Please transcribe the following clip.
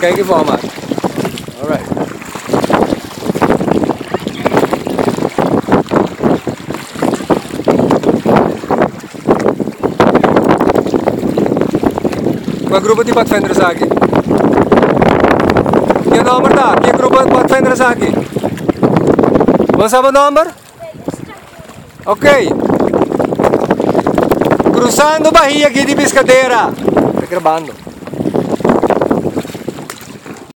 Kijk even aan, maat. Alright. Qual grupo de Pathfinders aqui? Que número tá? Que grupo de Pathfinders aqui? Vamos saber o número? Ok. Cruzando Bahia aqui de Piscadeira. Tá gravando.